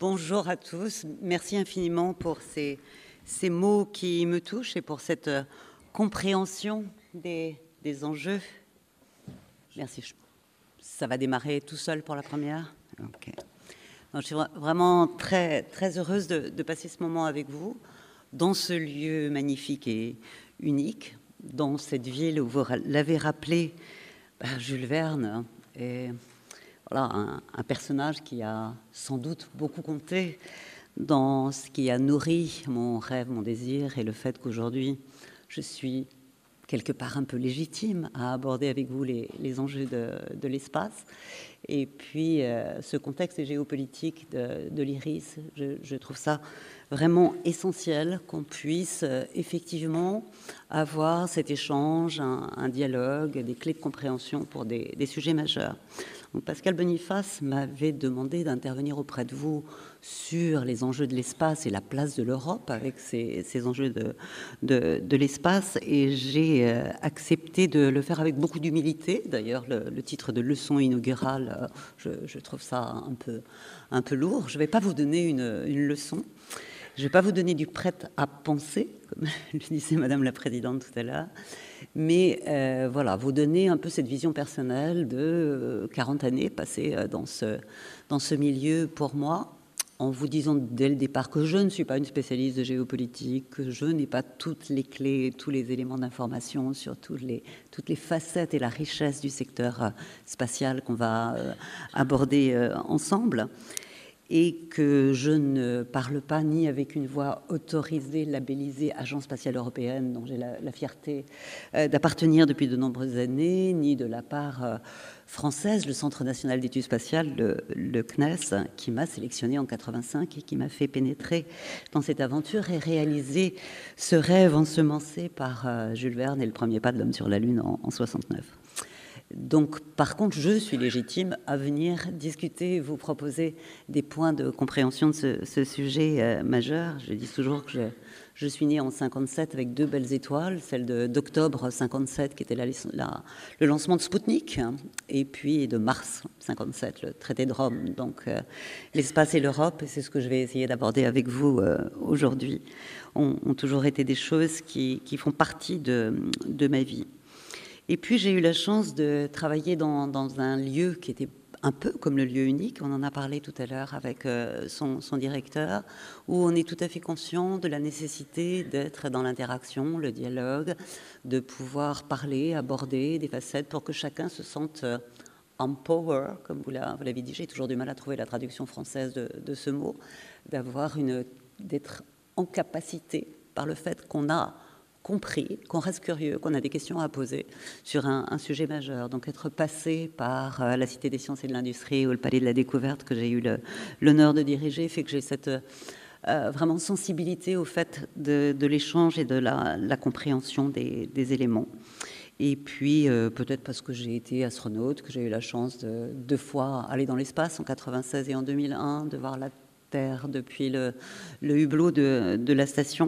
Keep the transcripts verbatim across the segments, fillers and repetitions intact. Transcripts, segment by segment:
Bonjour à tous. Merci infiniment pour ces, ces mots qui me touchent et pour cette euh, compréhension des, des enjeux. Merci. Je, ça va démarrer tout seul pour la première. Okay. Donc, je suis vraiment très, très heureuse de, de passer ce moment avec vous dans ce lieu magnifique et unique, dans cette ville où vous l'avez rappelé, bah, Jules Verne et voilà, un, un personnage qui a sans doute beaucoup compté dans ce qui a nourri mon rêve, mon désir, et le fait qu'aujourd'hui, je suis quelque part un peu légitime à aborder avec vous les, les enjeux de, de l'espace. Et puis, euh, ce contexte géopolitique de, de l'Iris, je, je trouve ça vraiment essentiel qu'on puisse euh, effectivement avoir cet échange, un, un dialogue, des clés de compréhension pour des, des sujets majeurs. Donc Pascal Boniface m'avait demandé d'intervenir auprès de vous sur les enjeux de l'espace et la place de l'Europe avec ces, ces enjeux de, de, de l'espace, et j'ai euh, accepté de le faire avec beaucoup d'humilité. D'ailleurs, le, le titre de leçon inaugurale, euh, je, je trouve ça un peu, un peu lourd. Je ne vais pas vous donner une, une leçon. Je ne vais pas vous donner du prêt à penser, comme le disait Madame la Présidente tout à l'heure, mais euh, voilà, vous donner un peu cette vision personnelle de euh, quarante années passées euh, dans, ce, dans ce milieu pour moi, en vous disant dès le départ que je ne suis pas une spécialiste de géopolitique, que je n'ai pas toutes les clés, tous les éléments d'information sur toutes les, toutes les facettes et la richesse du secteur euh, spatial qu'on va euh, aborder euh, ensemble. Et que je ne parle pas ni avec une voix autorisée, labellisée Agence spatiale européenne, dont j'ai la, la fierté euh, d'appartenir depuis de nombreuses années, ni de la part euh, française, le Centre national d'études spatiales, le, le C N E S, qui m'a sélectionné en quatre-vingt-cinq et qui m'a fait pénétrer dans cette aventure et réaliser ce rêve ensemencé par euh, Jules Verne et le premier pas de l'homme sur la Lune en, en soixante-neuf. Donc, par contre, je suis légitime à venir discuter, vous proposer des points de compréhension de ce, ce sujet euh, majeur. Je dis toujours que je, je suis née en cinquante-sept avec deux belles étoiles, celle de, d'octobre cinquante-sept, qui était la, la, le lancement de Spoutnik, hein, et puis de mars cinquante-sept, le traité de Rome. Donc, euh, l'espace et l'Europe, et c'est ce que je vais essayer d'aborder avec vous euh, aujourd'hui, ont, ont toujours été des choses qui, qui font partie de, de ma vie. Et puis, j'ai eu la chance de travailler dans, dans un lieu qui était un peu comme le lieu unique, on en a parlé tout à l'heure avec euh, son, son directeur, où on est tout à fait conscient de la nécessité d'être dans l'interaction, le dialogue, de pouvoir parler, aborder des facettes pour que chacun se sente euh, empower, comme vous l'avez dit. J'ai toujours du mal à trouver la traduction française de, de ce mot, d'avoir une, d'être en capacité par le fait qu'on a compris, qu'on reste curieux, qu'on a des questions à poser sur un, un sujet majeur. Donc être passé par euh, la Cité des sciences et de l'industrie ou le Palais de la découverte que j'ai eu le, l'honneur de diriger fait que j'ai cette euh, vraiment sensibilité au fait de, de l'échange et de la, la compréhension des, des éléments. Et puis euh, peut-être parce que j'ai été astronaute, que j'ai eu la chance de deux fois aller dans l'espace, en quatre-vingt-seize et en deux mille un, de voir la Terre depuis le, le hublot de, de la station.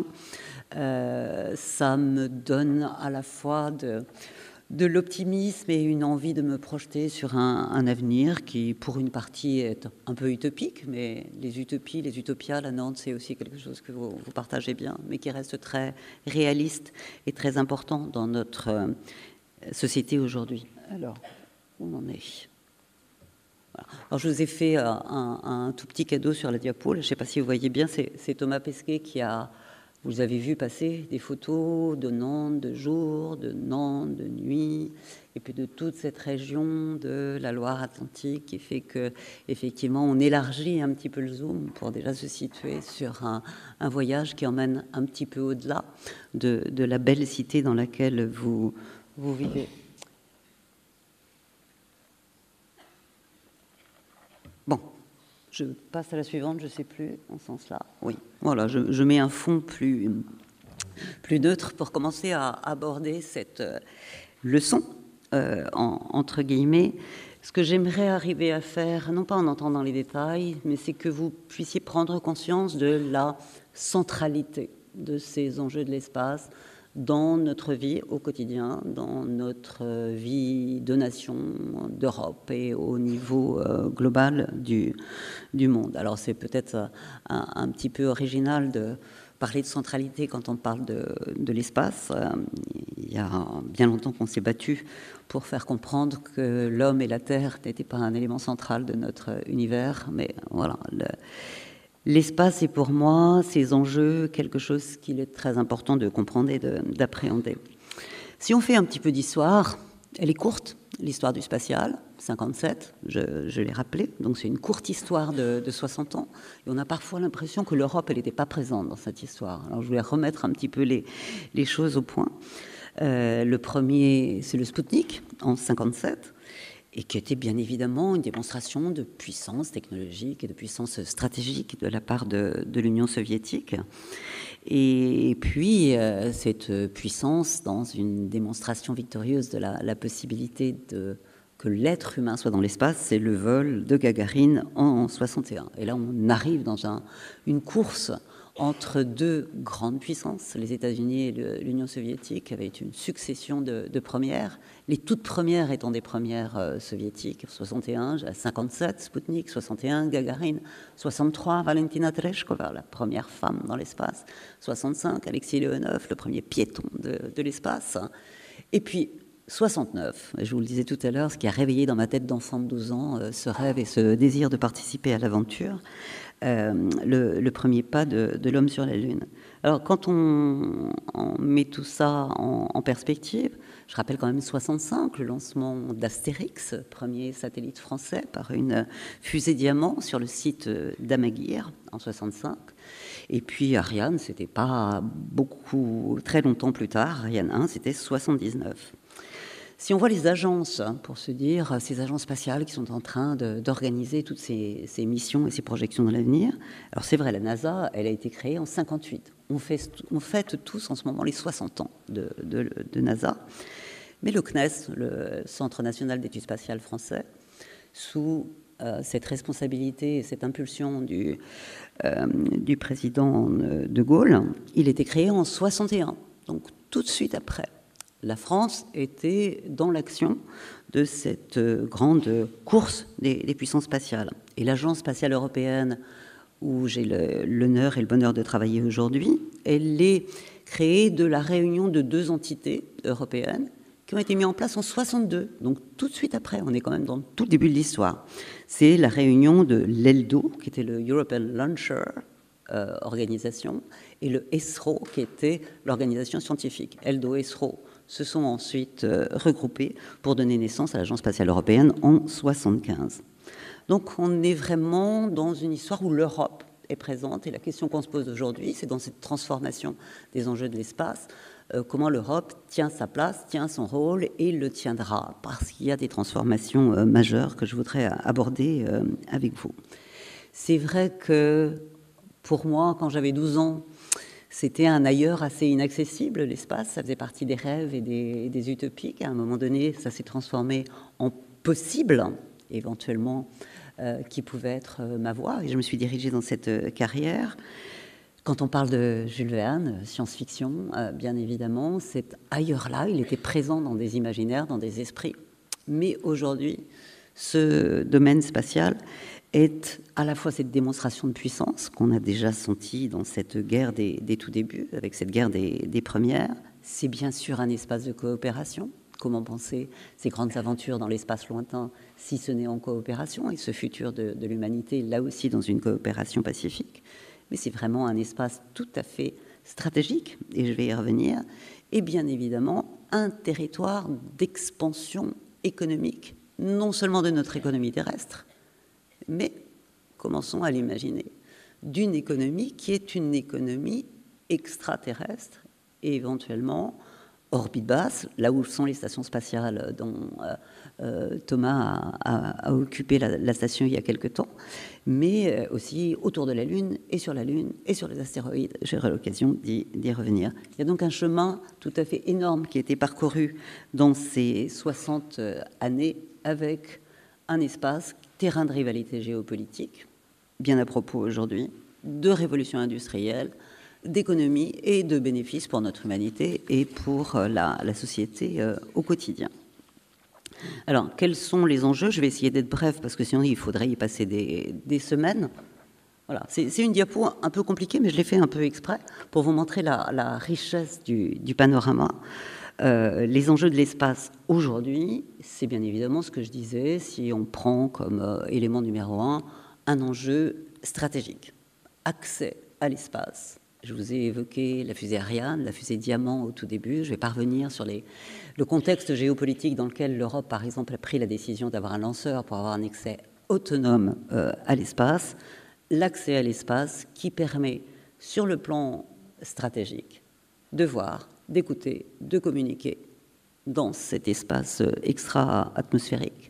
Euh, ça me donne à la fois de, de l'optimisme et une envie de me projeter sur un, un avenir qui, pour une partie, est un peu utopique, mais les utopies, les utopias, la Nantes, c'est aussi quelque chose que vous, vous partagez bien, mais qui reste très réaliste et très important dans notre euh, société aujourd'hui. Alors, où on en est ? Voilà. Alors, je vous ai fait un, un, un tout petit cadeau sur la diapo. Je ne sais pas si vous voyez bien, c'est, c'est Thomas Pesquet qui a... Vous avez vu passer des photos de Nantes de jour, de Nantes de nuit, et puis de toute cette région de la Loire-Atlantique qui fait que, effectivement, on élargit un petit peu le zoom pour déjà se situer sur un, un voyage qui emmène un petit peu au-delà de, de la belle cité dans laquelle vous, vous vivez. Bon. Je passe à la suivante, je ne sais plus, en ce sens-là. Oui, voilà, je, je mets un fond plus, plus neutre pour commencer à aborder cette euh, leçon, euh, en, entre guillemets. Ce que j'aimerais arriver à faire, non pas en entendant les détails, mais c'est que vous puissiez prendre conscience de la centralité de ces enjeux de l'espace dans notre vie au quotidien, dans notre vie de nation, d'Europe et au niveau euh, global du, du monde. Alors c'est peut-être un, un petit peu original de parler de centralité quand on parle de, de l'espace. Euh, il y a bien longtemps qu'on s'est battu pour faire comprendre que l'homme et la Terre n'étaient pas un élément central de notre univers, mais voilà, le, l'espace est pour moi, ces enjeux, quelque chose qu'il est très important de comprendre et d'appréhender. Si on fait un petit peu d'histoire, elle est courte, l'histoire du spatial, cinquante-sept, je, je l'ai rappelé, donc c'est une courte histoire de, de soixante ans, et on a parfois l'impression que l'Europe, elle n'était pas présente dans cette histoire. Alors je voulais remettre un petit peu les, les choses au point. Euh, le premier, c'est le Sputnik, en cinquante-sept, et qui était bien évidemment une démonstration de puissance technologique et de puissance stratégique de la part de, de l'Union soviétique. Et puis, euh, cette puissance, dans une démonstration victorieuse de la, la possibilité de, que l'être humain soit dans l'espace, c'est le vol de Gagarine en soixante et un. Et là, on arrive dans un, une course entre deux grandes puissances, les États-Unis et l'Union soviétique, avec une succession de, de premières, les toutes premières étant des premières euh, soviétiques, soixante et un, cinquante-sept, Sputnik, soixante et un, Gagarine, soixante-trois, Valentina Tereshkova, la première femme dans l'espace, soixante-cinq, Alexis Leonov, le premier piéton de, de l'espace, et puis soixante-neuf, je vous le disais tout à l'heure, ce qui a réveillé dans ma tête d'enfant de douze ans euh, ce rêve et ce désir de participer à l'aventure, Euh, le, le premier pas de, de l'homme sur la Lune. Alors, quand on, on met tout ça en, en perspective, je rappelle quand même soixante-cinq, le lancement d'Astérix, premier satellite français, par une fusée Diamant sur le site d'Amaguir en soixante-cinq. Et puis Ariane, c'était pas beaucoup, très longtemps plus tard, Ariane un, c'était soixante-dix-neuf. Si on voit les agences, pour se dire, ces agences spatiales qui sont en train d'organiser toutes ces, ces missions et ces projections dans l'avenir, alors c'est vrai, la NASA, elle a été créée en cinquante-huit. On, fait, on fête tous en ce moment les soixante ans de, de, de NASA. Mais le C N E S, le Centre national d'études spatiales français, sous euh, cette responsabilité et cette impulsion du, euh, du président de Gaulle, il était créé en soixante et un, donc tout de suite après. La France était dans l'action de cette grande course des, des puissances spatiales. Et l'Agence spatiale européenne, où j'ai l'honneur et le bonheur de travailler aujourd'hui, elle est créée de la réunion de deux entités européennes qui ont été mises en place en soixante-deux. Donc tout de suite après, on est quand même dans tout le début de l'histoire. C'est la réunion de l'ELDO, qui était le European Launcher euh, Organisation, et le ESRO, qui était l'organisation scientifique. ELDO, ESRO se sont ensuite euh, regroupés pour donner naissance à l'Agence spatiale européenne en soixante-quinze. Donc on est vraiment dans une histoire où l'Europe est présente, et la question qu'on se pose aujourd'hui, c'est dans cette transformation des enjeux de l'espace, euh, comment l'Europe tient sa place, tient son rôle et le tiendra, parce qu'il y a des transformations euh, majeures que je voudrais aborder euh, avec vous. C'est vrai que pour moi, quand j'avais douze ans, c'était un ailleurs assez inaccessible, l'espace. Ça faisait partie des rêves et des, des utopiques. À un moment donné, ça s'est transformé en possible, éventuellement, euh, qui pouvait être euh, ma voie. Et je me suis dirigée dans cette euh, carrière. Quand on parle de Jules Verne, science-fiction, euh, bien évidemment, cet ailleurs-là, il était présent dans des imaginaires, dans des esprits. Mais aujourd'hui, ce domaine spatial est à la fois cette démonstration de puissance qu'on a déjà sentie dans cette guerre des, des tout débuts, avec cette guerre des, des premières. C'est bien sûr un espace de coopération. Comment penser ces grandes aventures dans l'espace lointain, si ce n'est en coopération, et ce futur de, de l'humanité, là aussi dans une coopération pacifique. Mais c'est vraiment un espace tout à fait stratégique, et je vais y revenir, et bien évidemment un territoire d'expansion économique, non seulement de notre économie terrestre, mais commençons à l'imaginer, d'une économie qui est une économie extraterrestre et éventuellement orbite basse, là où sont les stations spatiales dont euh, euh, Thomas a, a, a occupé la, la station il y a quelque temps, mais aussi autour de la Lune et sur la Lune et sur les astéroïdes. J'aurai l'occasion d'y, d'y revenir. Il y a donc un chemin tout à fait énorme qui a été parcouru dans ces soixante années avec un espace, terrain de rivalité géopolitique, bien à propos aujourd'hui, de révolution industrielle, d'économie et de bénéfices pour notre humanité et pour la, la société euh, au quotidien. Alors, quels sont les enjeux? Je vais essayer d'être bref parce que sinon il faudrait y passer des, des semaines. Voilà, c'est une diapo un peu compliquée, mais je l'ai fait un peu exprès pour vous montrer la, la richesse du, du panorama. Euh, les enjeux de l'espace aujourd'hui, c'est bien évidemment ce que je disais, si on prend comme euh, élément numéro un un enjeu stratégique, accès à l'espace. Je vous ai évoqué la fusée Ariane, la fusée Diamant au tout début. Je vais parvenir sur les, le contexte géopolitique dans lequel l'Europe, par exemple, a pris la décision d'avoir un lanceur pour avoir un accès autonome euh, à l'espace. L'accès à l'espace qui permet, sur le plan stratégique, de voir, d'écouter, de communiquer dans cet espace extra-atmosphérique,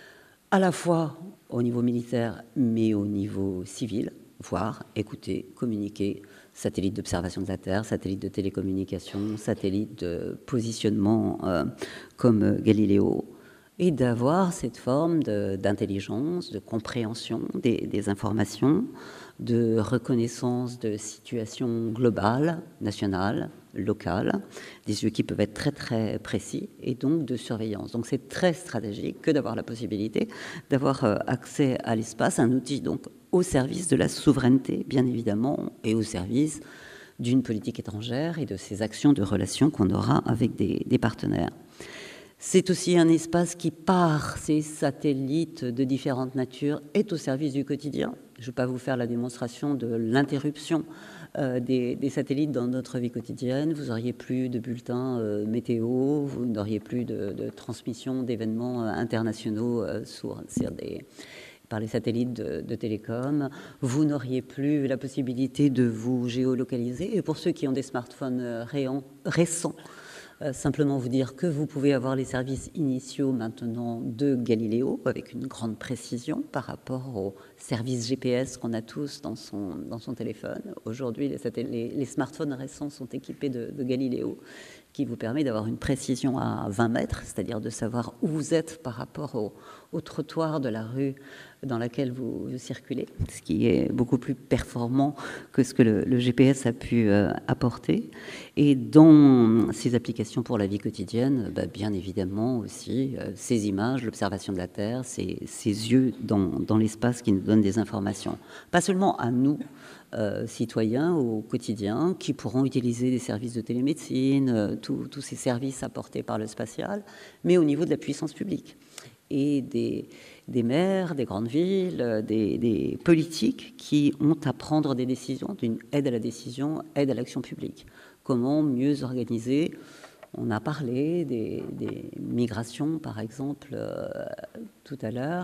à la fois au niveau militaire, mais au niveau civil, voir, écouter, communiquer, satellites d'observation de la Terre, satellites de télécommunication, satellites de positionnement euh, comme Galileo, et d'avoir cette forme d'intelligence, de, de compréhension des, des informations, de reconnaissance de situations globales, nationales, locales, des yeux qui peuvent être très très précis, et donc de surveillance. Donc c'est très stratégique que d'avoir la possibilité d'avoir euh, accès à l'espace, un outil donc au service de la souveraineté, bien évidemment, et au service d'une politique étrangère et de ces actions de relations qu'on aura avec des, des partenaires. C'est aussi un espace qui, par ces satellites de différentes natures, est au service du quotidien. Je ne vais pas vous faire la démonstration de l'interruption euh, des, des satellites dans notre vie quotidienne. Vous n'auriez plus de bulletins euh, météo, vous n'auriez plus de, de transmission d'événements euh, internationaux euh, sur, sur des... par les satellites de, de télécom, vous n'auriez plus la possibilité de vous géolocaliser. Et pour ceux qui ont des smartphones réants, récents, euh, simplement vous dire que vous pouvez avoir les services initiaux maintenant de Galileo avec une grande précision par rapport aux services G P S qu'on a tous dans son, dans son téléphone. Aujourd'hui, les, les, les smartphones récents sont équipés de, de Galileo, qui vous permet d'avoir une précision à vingt mètres, c'est-à-dire de savoir où vous êtes par rapport au, au trottoir de la rue dans laquelle vous, vous circulez, ce qui est beaucoup plus performant que ce que le, le G P S a pu euh, apporter. Et dans ces applications pour la vie quotidienne, bah, bien évidemment aussi, euh, ces images, l'observation de la Terre, ces, ces yeux dans, dans l'espace qui nous donnent des informations. Pas seulement à nous, Euh, citoyens au quotidien qui pourront utiliser des services de télémédecine, euh, tous ces services apportés par le spatial, mais au niveau de la puissance publique et des, des maires, des grandes villes, des, des politiques qui ont à prendre des décisions, d'une aide à la décision, aide à l'action publique. Comment mieux organiser? On a parlé des, des migrations, par exemple, euh, tout à l'heure.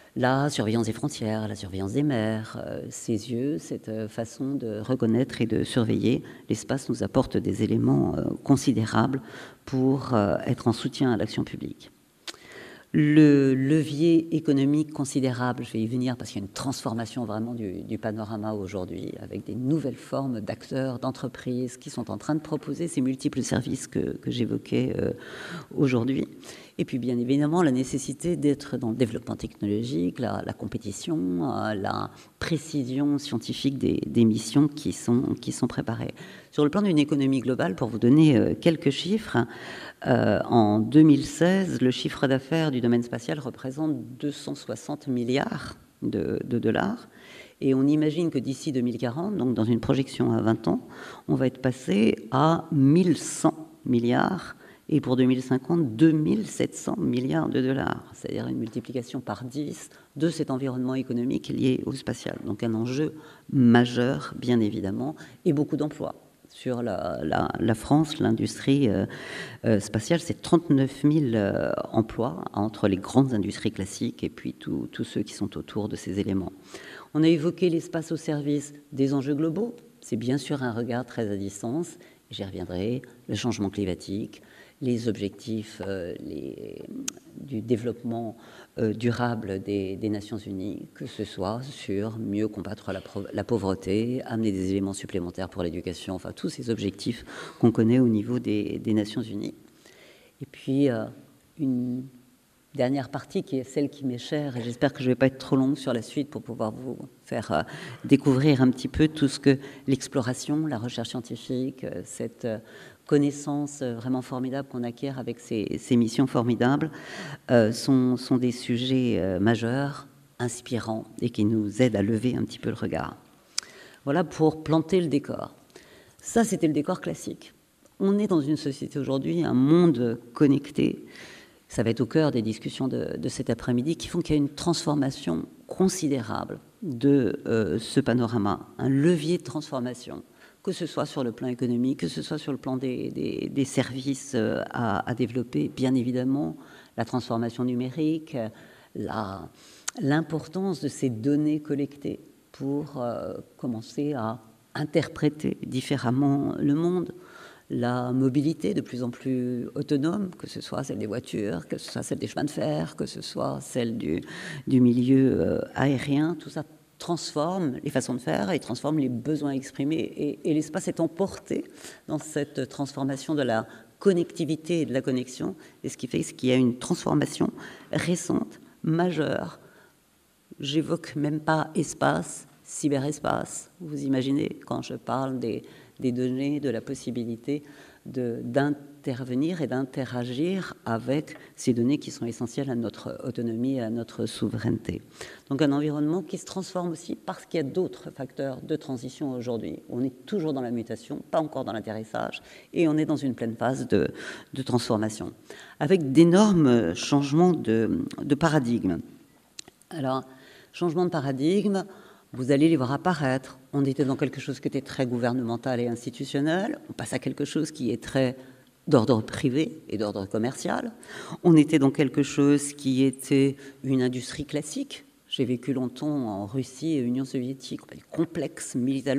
La surveillance des frontières, la surveillance des mers, euh, ces yeux, cette euh, façon de reconnaître et de surveiller l'espace nous apporte des éléments euh, considérables pour euh, être en soutien à l'action publique. Le levier économique considérable, je vais y venir parce qu'il y a une transformation vraiment du, du panorama aujourd'hui, avec des nouvelles formes d'acteurs, d'entreprises qui sont en train de proposer ces multiples services que, que j'évoquais euh, aujourd'hui. Et puis bien évidemment la nécessité d'être dans le développement technologique, la, la compétition, euh, la précision scientifique des, des missions qui sont, qui sont préparées. Sur le plan d'une économie globale, pour vous donner euh, quelques chiffres, euh, en deux mille seize, le chiffre d'affaires du domaine spatial représente deux cent soixante milliards de, de dollars. Et on imagine que d'ici deux mille quarante, donc dans une projection à vingt ans, on va être passé à mille cent milliards. Et pour deux mille cinquante, deux mille sept cents milliards de dollars, c'est-à-dire une multiplication par dix de cet environnement économique lié au spatial. Donc un enjeu majeur, bien évidemment, et beaucoup d'emplois. Sur la, la, la France, l'industrie euh, euh, spatiale, c'est trente-neuf mille euh, emplois entre les grandes industries classiques et puis tous ceux qui sont autour de ces éléments. On a évoqué l'espace au service des enjeux globaux. C'est bien sûr un regard très à distance, j'y reviendrai, le changement climatique, les objectifs euh, les, du développement euh, durable des, des Nations Unies, que ce soit sur mieux combattre la, la pauvreté, amener des éléments supplémentaires pour l'éducation, enfin tous ces objectifs qu'on connaît au niveau des, des Nations Unies. Et puis euh, une dernière partie qui est celle qui m'est chère, et j'espère que je ne vais pas être trop longue sur la suite pour pouvoir vous faire euh, découvrir un petit peu tout ce que l'exploration, la recherche scientifique, euh, cette euh, connaissance euh, vraiment formidable qu'on acquiert avec ces, ces missions formidables, euh, sont, sont des sujets euh, majeurs, inspirants, et qui nous aident à lever un petit peu le regard. Voilà pour planter le décor. Ça, c'était le décor classique. On est dans une société aujourd'hui, un monde connecté. Ça va être au cœur des discussions de, de cet après-midi qui font qu'il y a une transformation considérable de euh, ce panorama, un levier de transformation, que ce soit sur le plan économique, que ce soit sur le plan des, des, des services euh, à, à développer, bien évidemment, la transformation numérique, la, l'importance de ces données collectées pour euh, commencer à interpréter différemment le monde, la mobilité de plus en plus autonome, que ce soit celle des voitures, que ce soit celle des chemins de fer, que ce soit celle du, du milieu euh, aérien, tout ça transforme les façons de faire et transforme les besoins exprimés. Et, et l'espace est emporté dans cette transformation de la connectivité et de la connexion, et ce qui fait qu'il y a une transformation récente, majeure. J'évoque même pas espace, cyberespace. Vous imaginez, quand je parle des des données, de la possibilité de, d'intervenir et d'interagir avec ces données qui sont essentielles à notre autonomie et à notre souveraineté. Donc un environnement qui se transforme aussi parce qu'il y a d'autres facteurs de transition aujourd'hui. On est toujours dans la mutation, pas encore dans l'atterrissage, et on est dans une pleine phase de, de transformation, avec d'énormes changements de, de paradigme. Alors, changement de paradigme, vous allez les voir apparaître. On était dans quelque chose qui était très gouvernemental et institutionnel. On passe à quelque chose qui est très d'ordre privé et d'ordre commercial. On était dans quelque chose qui était une industrie classique. J'ai vécu longtemps en Russie et Union soviétique, des complexes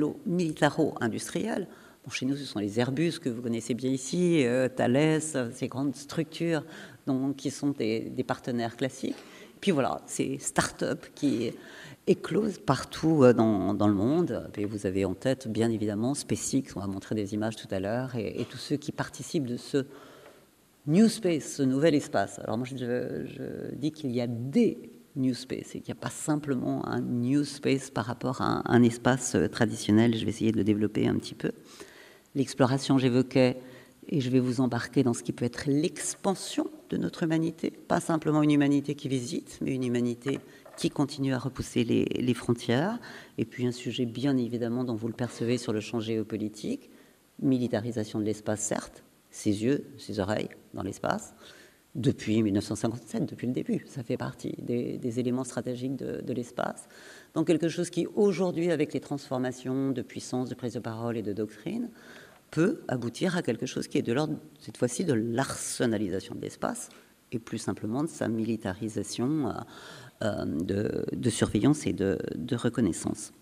militaro-industriels. Bon, chez nous, ce sont les Airbus que vous connaissez bien ici, euh, Thales, ces grandes structures donc, qui sont des, des partenaires classiques. Puis voilà, ces start-up qui éclosent partout dans, dans le monde. Et vous avez en tête, bien évidemment, SpaceX, on va montrer des images tout à l'heure, et, et tous ceux qui participent de ce New Space, ce nouvel espace. Alors moi, je, je dis qu'il y a des New Space, et qu'il n'y a pas simplement un New Space par rapport à un, un espace traditionnel. Je vais essayer de le développer un petit peu. L'exploration, j'évoquais, et je vais vous embarquer dans ce qui peut être l'expansion de notre humanité. Pas simplement une humanité qui visite, mais une humanité qui continue à repousser les, les frontières. Et puis un sujet, bien évidemment, dont vous le percevez sur le champ géopolitique, militarisation de l'espace, certes, ses yeux, ses oreilles dans l'espace, depuis mille neuf cent cinquante-sept, depuis le début. Ça fait partie des, des éléments stratégiques de, de l'espace. Donc quelque chose qui, aujourd'hui, avec les transformations de puissance, de prise de parole et de doctrine, peut aboutir à quelque chose qui est de l'ordre, cette fois-ci, de l'arsenalisation de l'espace, et plus simplement de sa militarisation euh, euh, de, de surveillance et de, de reconnaissance.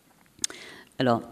Alors,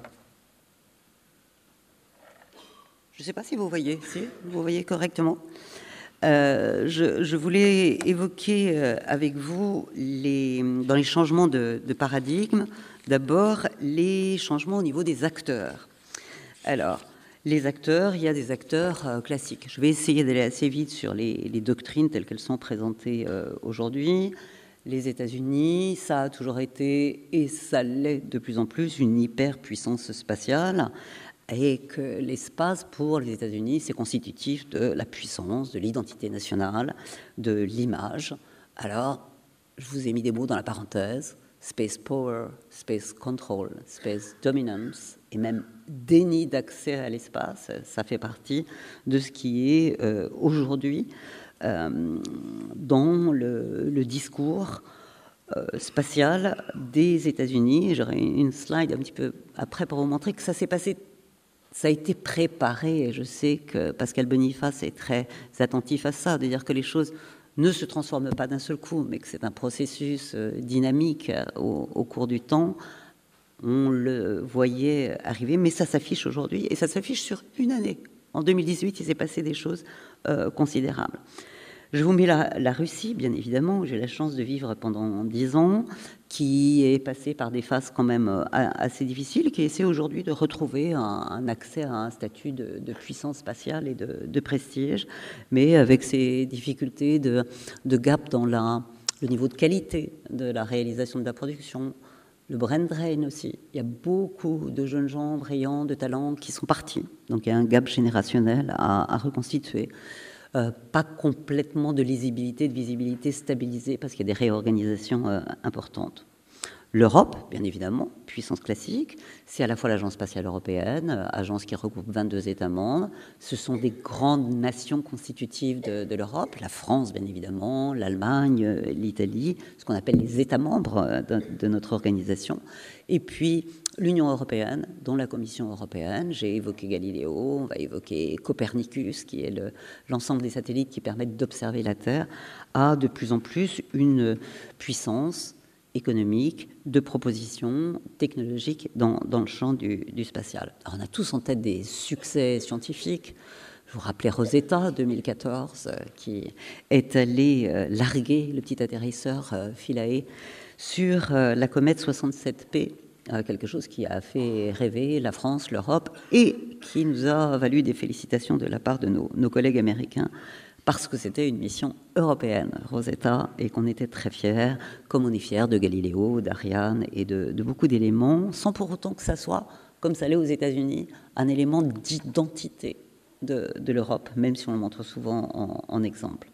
je ne sais pas si vous voyez, si vous voyez correctement. Euh, je, je voulais évoquer euh, avec vous, les, dans les changements de, de paradigme, d'abord les changements au niveau des acteurs. Alors, les acteurs, il y a des acteurs euh, classiques. Je vais essayer d'aller assez vite sur les, les doctrines telles qu'elles sont présentées euh, aujourd'hui. Les États-Unis, ça a toujours été, et ça l'est de plus en plus, une hyperpuissance spatiale, et que l'espace, pour les États-Unis, c'est constitutif de la puissance, de l'identité nationale, de l'image. Alors, je vous ai mis des mots dans la parenthèse, space power, space control, space dominance, et même déni d'accès à l'espace, ça fait partie de ce qui est euh, aujourd'hui euh, dans le, le discours euh, spatial des États-Unis. J'aurai une slide un petit peu après pour vous montrer que ça s'est passé, ça a été préparé, et je sais que Pascal Boniface est très attentif à ça, de dire que les choses ne se transforment pas d'un seul coup, mais que c'est un processus euh, dynamique euh, au, au cours du temps. On le voyait arriver, mais ça s'affiche aujourd'hui, et ça s'affiche sur une année. En deux mille dix-huit, il s'est passé des choses euh, considérables. Je vous mets la, la Russie, bien évidemment, où j'ai la chance de vivre pendant dix ans, qui est passée par des phases quand même assez difficiles, qui essaie aujourd'hui de retrouver un, un accès à un statut de, de puissance spatiale et de, de prestige, mais avec ces difficultés de, de gap dans la, le niveau de qualité de la réalisation de la production, le brain drain aussi. Il y a beaucoup de jeunes gens brillants, de talents qui sont partis. Donc il y a un gap générationnel à, à reconstituer. Euh, pas complètement de lisibilité, de visibilité stabilisée, parce qu'il y a des réorganisations euh, importantes. L'Europe, bien évidemment, puissance classique, c'est à la fois l'Agence spatiale européenne, euh, agence qui regroupe vingt-deux États membres. Ce sont des grandes nations constitutives de, de l'Europe, la France, bien évidemment, l'Allemagne, euh, l'Italie, ce qu'on appelle les États membres euh, de, de notre organisation. Et puis l'Union européenne, dont la Commission européenne. J'ai évoqué Galiléo, on va évoquer Copernicus, qui est le, l'ensemble des satellites qui permettent d'observer la Terre, a de plus en plus une puissance économique, de propositions technologiques dans, dans le champ du, du spatial. Alors on a tous en tête des succès scientifiques. Je vous rappelais Rosetta, deux mille quatorze, euh, qui est allé euh, larguer le petit atterrisseur euh, Philae sur euh, la comète soixante-sept P, euh, quelque chose qui a fait rêver la France, l'Europe, et qui nous a valu des félicitations de la part de nos, nos collègues américains, parce que c'était une mission européenne, Rosetta, et qu'on était très fiers, comme on est fiers de Galiléo, d'Ariane et de, de beaucoup d'éléments, sans pour autant que ça soit, comme ça l'est aux États-Unis, un élément d'identité de, de l'Europe, même si on le montre souvent en, en exemple.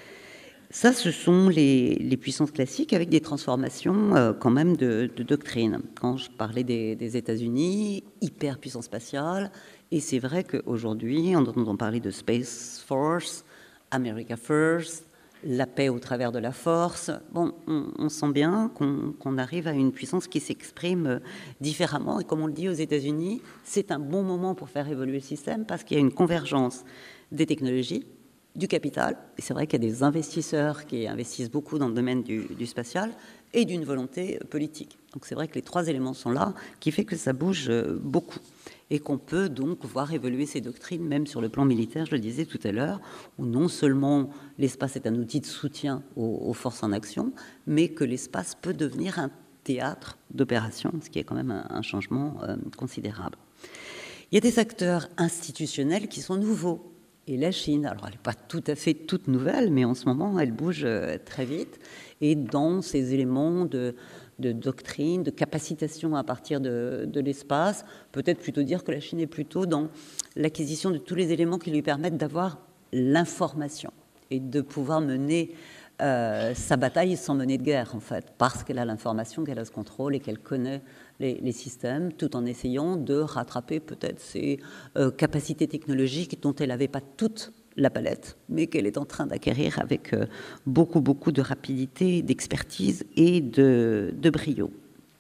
Ça, ce sont les, les puissances classiques avec des transformations euh, quand même de, de doctrine. Quand je parlais des, des États-Unis, hyper puissance spatiale, et c'est vrai qu'aujourd'hui, on entend parler de Space Force, America First, la paix au travers de la force. Bon, on, on sent bien qu'on, qu'on arrive à une puissance qui s'exprime différemment. Et comme on le dit aux États-Unis, c'est un bon moment pour faire évoluer le système parce qu'il y a une convergence des technologies, du capital, et c'est vrai qu'il y a des investisseurs qui investissent beaucoup dans le domaine du, du spatial, et d'une volonté politique. Donc c'est vrai que les trois éléments sont là, qui fait que ça bouge beaucoup, et qu'on peut donc voir évoluer ces doctrines, même sur le plan militaire, je le disais tout à l'heure, où non seulement l'espace est un outil de soutien aux, aux forces en action, mais que l'espace peut devenir un théâtre d'opération, ce qui est quand même un, un changement euh, considérable. Il y a des acteurs institutionnels qui sont nouveaux. Et la Chine, alors elle n'est pas tout à fait toute nouvelle, mais en ce moment, elle bouge très vite. Et dans ces éléments de, de doctrine, de capacitation à partir de, de l'espace, peut-être plutôt dire que la Chine est plutôt dans l'acquisition de tous les éléments qui lui permettent d'avoir l'information et de pouvoir mener euh, sa bataille sans mener de guerre, en fait, parce qu'elle a l'information, qu'elle a ce contrôle et qu'elle connaît Les, les systèmes, tout en essayant de rattraper peut-être ses euh, capacités technologiques dont elle n'avait pas toute la palette, mais qu'elle est en train d'acquérir avec euh, beaucoup, beaucoup de rapidité, d'expertise et de, de brio.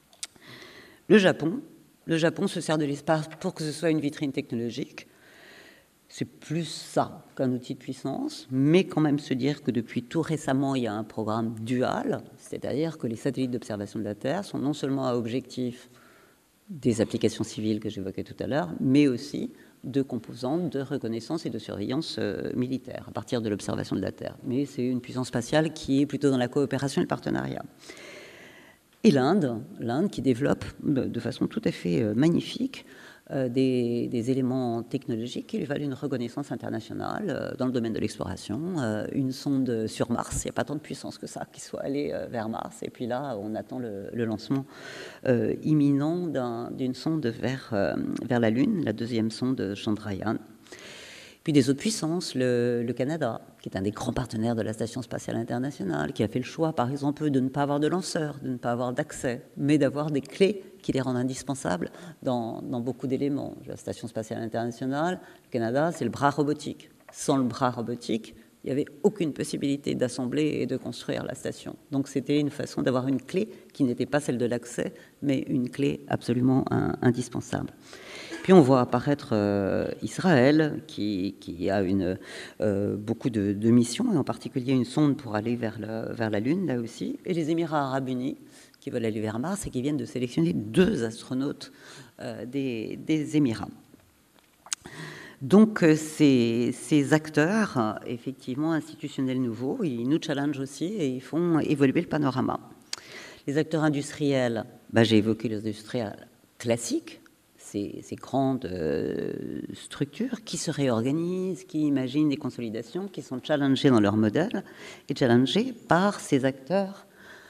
Le Japon, le Japon se sert de l'espace pour que ce soit une vitrine technologique. C'est plus ça qu'un outil de puissance, mais quand même se dire que depuis tout récemment, il y a un programme dual, c'est-à-dire que les satellites d'observation de la Terre sont non seulement à objectif des applications civiles que j'évoquais tout à l'heure, mais aussi de composantes de reconnaissance et de surveillance euh, militaire à partir de l'observation de la Terre. Mais c'est une puissance spatiale qui est plutôt dans la coopération et le partenariat. Et l'Inde, l'Inde qui développe de façon tout à fait euh, magnifique Euh, des, des éléments technologiques qui lui valent une reconnaissance internationale euh, dans le domaine de l'exploration. Euh, une sonde sur Mars, il n'y a pas tant de puissance que ça qui soit allée euh, vers Mars. Et puis là, on attend le, le lancement euh, imminent d'un, d'une sonde vers, euh, vers la Lune, la deuxième sonde Chandrayaan. Puis des autres puissances, le, le Canada, qui est un des grands partenaires de la Station spatiale internationale, qui a fait le choix, par exemple, de ne pas avoir de lanceurs, de ne pas avoir d'accès, mais d'avoir des clés qui les rendent indispensables dans, dans beaucoup d'éléments. La Station spatiale internationale, le Canada, c'est le bras robotique. Sans le bras robotique, il n'y avait aucune possibilité d'assembler et de construire la station. Donc c'était une façon d'avoir une clé qui n'était pas celle de l'accès, mais une clé absolument un, indispensable. Puis on voit apparaître euh, Israël, qui, qui a une, euh, beaucoup de, de missions, et en particulier une sonde pour aller vers la, vers la Lune, là aussi, et les Émirats arabes unis, qui veulent aller vers Mars et qui viennent de sélectionner deux astronautes euh, des, des Émirats. Donc, ces, ces acteurs, effectivement, institutionnels nouveaux, ils nous challengent aussi et ils font évoluer le panorama. Les acteurs industriels, bah, j'ai évoqué les industriels classiques, ces, ces grandes euh, structures qui se réorganisent, qui imaginent des consolidations, qui sont challengées dans leur modèle et challengées par ces acteurs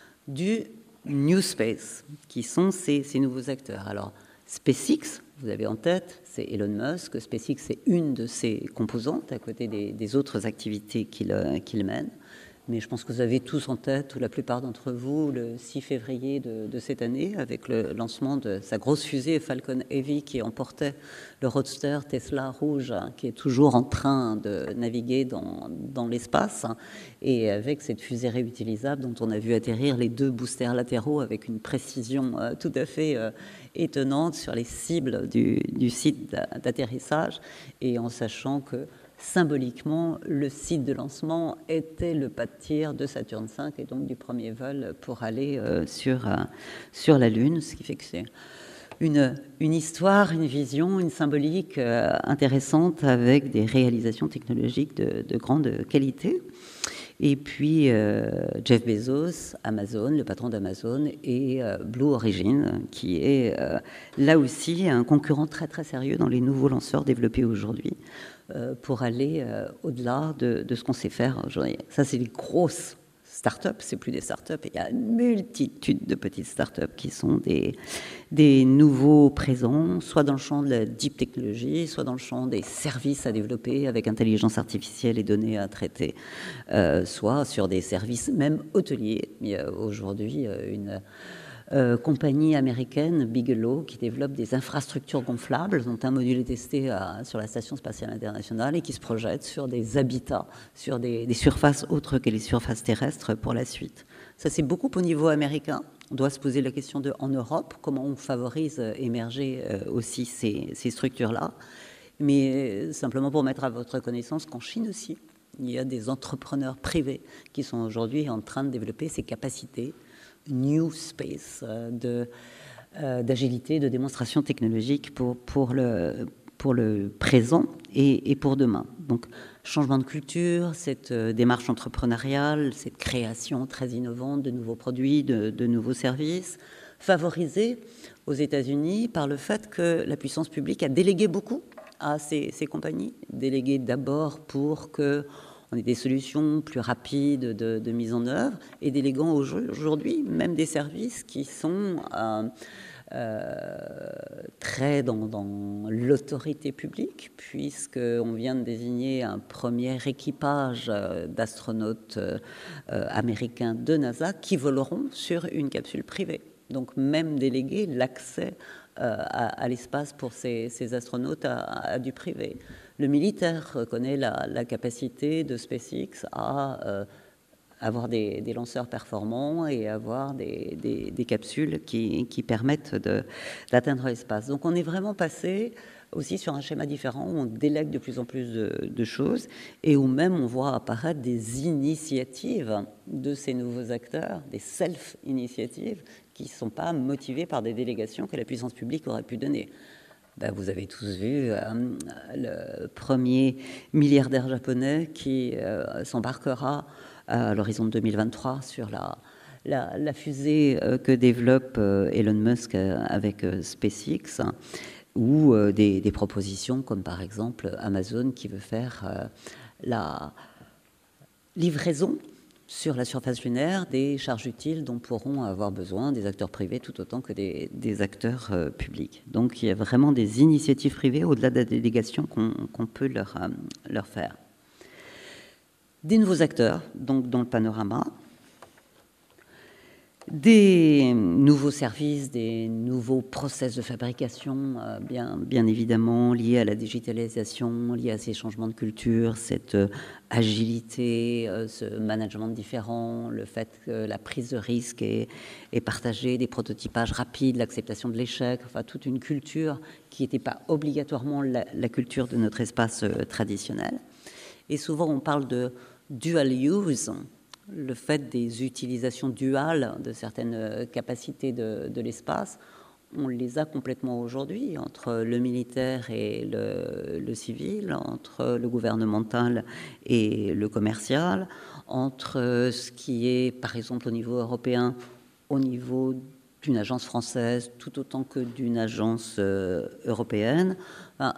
du New Space, qui sont ces, ces nouveaux acteurs. Alors, SpaceX, vous avez en tête, c'est Elon Musk. SpaceX, c'est une de ses composantes à côté des, des autres activités qu'il qu'il mène. Mais je pense que vous avez tous en tête, ou la plupart d'entre vous, le six février de, de cette année, avec le lancement de sa grosse fusée Falcon Heavy qui emportait le roadster Tesla rouge, hein, qui est toujours en train de naviguer dans, dans l'espace, hein, et avec cette fusée réutilisable dont on a vu atterrir les deux boosters latéraux avec une précision euh, tout à fait euh, étonnante sur les cibles du, du site d'atterrissage, et en sachant que symboliquement, le site de lancement était le pas de tir de Saturne cinq et donc du premier vol pour aller euh, sur, euh, sur la Lune, ce qui fait que c'est une, une histoire, une vision, une symbolique euh, intéressante avec des réalisations technologiques de, de grande qualité. Et puis euh, Jeff Bezos, Amazon, le patron d'Amazon, et euh, Blue Origin, qui est euh, là aussi un concurrent très très sérieux dans les nouveaux lanceurs développés aujourd'hui, euh, pour aller euh, au-delà de, de ce qu'on sait faire aujourd'hui. Ça, c'est les grosses startups, c'est plus des startups, il y a une multitude de petites startups qui sont des, des nouveaux présents, soit dans le champ de la deep technologie, soit dans le champ des services à développer avec intelligence artificielle et données à traiter, euh, soit sur des services même hôteliers. Il y a aujourd'hui une euh, compagnie américaine, Bigelow, qui développe des infrastructures gonflables, dont un module est testé à, sur la Station spatiale internationale et qui se projette sur des habitats, sur des, des surfaces autres que les surfaces terrestres pour la suite. Ça, c'est beaucoup au niveau américain. On doit se poser la question de, en Europe, comment on favorise euh, émerger euh, aussi ces, ces structures-là. Mais euh, simplement pour mettre à votre connaissance qu'en Chine aussi, il y a des entrepreneurs privés qui sont aujourd'hui en train de développer ces capacités New Space euh, de, euh, d'agilité, de démonstration technologique pour, pour, le, pour le présent et, et pour demain. Donc, changement de culture, cette euh, démarche entrepreneuriale, cette création très innovante de nouveaux produits, de, de nouveaux services, favorisée aux États-Unis par le fait que la puissance publique a délégué beaucoup à ces, ces compagnies, délégué d'abord pour que on ait des solutions plus rapides de, de mise en œuvre et déléguant aujourd'hui même des services qui sont euh, euh, très dans, dans l'autorité publique, puisqu'on vient de désigner un premier équipage d'astronautes euh, américains de NASA qui voleront sur une capsule privée. Donc même déléguer l'accès euh, à, à l'espace pour ces, ces astronautes à, à du privé. Le militaire reconnaît la, la capacité de SpaceX à euh, avoir des, des lanceurs performants et avoir des, des, des capsules qui, qui permettent de, d'atteindre l'espace. Donc on est vraiment passé aussi sur un schéma différent où on délègue de plus en plus de, de choses et où même on voit apparaître des initiatives de ces nouveaux acteurs, des self-initiatives qui ne sont pas motivées par des délégations que la puissance publique aurait pu donner. Ben, vous avez tous vu euh, le premier milliardaire japonais qui euh, s'embarquera à l'horizon de deux mille vingt-trois sur la, la, la fusée euh, que développe euh, Elon Musk euh, avec euh, SpaceX, hein, ou euh, des, des propositions comme par exemple Amazon qui veut faire euh, la livraison sur la surface lunaire des charges utiles dont pourront avoir besoin des acteurs privés tout autant que des, des acteurs euh, publics. Donc il y a vraiment des initiatives privées au-delà de la délégation qu'on, qu'on peut leur, euh, leur faire. Des nouveaux acteurs donc dans le panorama, des nouveaux services, des nouveaux process de fabrication, euh, bien, bien évidemment liés à la digitalisation, liés à ces changements de culture, cette euh, agilité, euh, ce management différent, le fait que la prise de risque est, est partagée, des prototypages rapides, l'acceptation de l'échec, enfin toute une culture qui n'était pas obligatoirement la, la culture de notre espace euh, traditionnel. Et souvent on parle de dual use, le fait des utilisations duales de certaines capacités de, de l'espace, on les a complètement aujourd'hui, entre le militaire et le, le civil, entre le gouvernemental et le commercial, entre ce qui est, par exemple, au niveau européen, au niveau d'une agence française, tout autant que d'une agence euh, européenne. Enfin,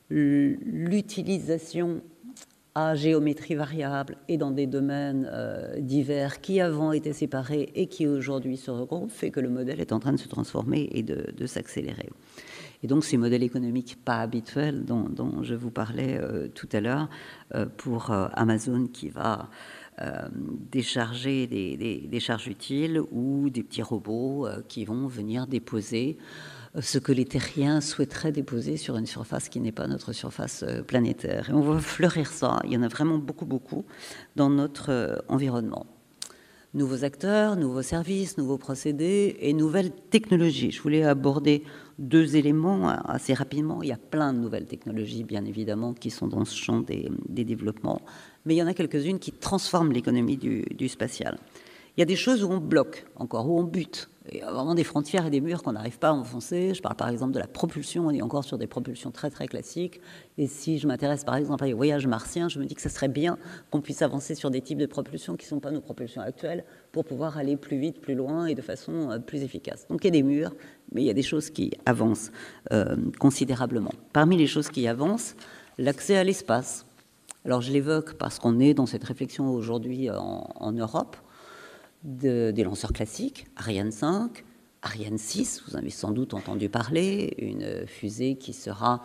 l'utilisation à géométrie variable et dans des domaines euh, divers qui avant étaient séparés et qui aujourd'hui se regroupent fait que le modèle est en train de se transformer et de, de s'accélérer. Et donc ces modèles économiques pas habituels dont, dont je vous parlais euh, tout à l'heure euh, pour euh, Amazon qui va euh, décharger des, des, des charges utiles ou des petits robots euh, qui vont venir déposer ce que les terriens souhaiteraient déposer sur une surface qui n'est pas notre surface planétaire. Et on voit fleurir ça, il y en a vraiment beaucoup, beaucoup dans notre environnement. Nouveaux acteurs, nouveaux services, nouveaux procédés et nouvelles technologies. Je voulais aborder deux éléments assez rapidement. Il y a plein de nouvelles technologies, bien évidemment, qui sont dans ce champ des, des développements, mais il y en a quelques-unes qui transforment l'économie du, du spatial. Il y a des choses où on bloque encore, où on bute. Il y a vraiment des frontières et des murs qu'on n'arrive pas à enfoncer. Je parle par exemple de la propulsion, on est encore sur des propulsions très très classiques. Et si je m'intéresse par exemple à les voyages martiens, je me dis que ça serait bien qu'on puisse avancer sur des types de propulsions qui ne sont pas nos propulsions actuelles pour pouvoir aller plus vite, plus loin et de façon plus efficace. Donc il y a des murs, mais il y a des choses qui avancent euh, considérablement. Parmi les choses qui avancent, l'accès à l'espace. Alors je l'évoque parce qu'on est dans cette réflexion aujourd'hui en, en Europe. De, des lanceurs classiques, Ariane cinq, Ariane six, vous en avez sans doute entendu parler, une fusée qui sera